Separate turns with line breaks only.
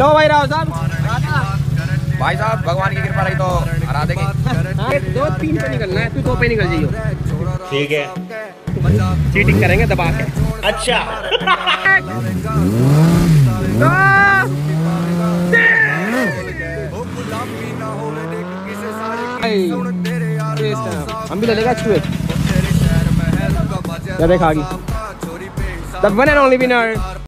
लो भाई राव साहब,
भाई साहब भगवान की कृपा रही तो हरा देंगे।
2-3 पे निकलना है, तू 2 पे निकल जाइयो।
ठीक है,
चीटिंग करेंगे दबा के।
अच्छा।
हम भी ले लेगा छुए। क्या देखा the one and only winner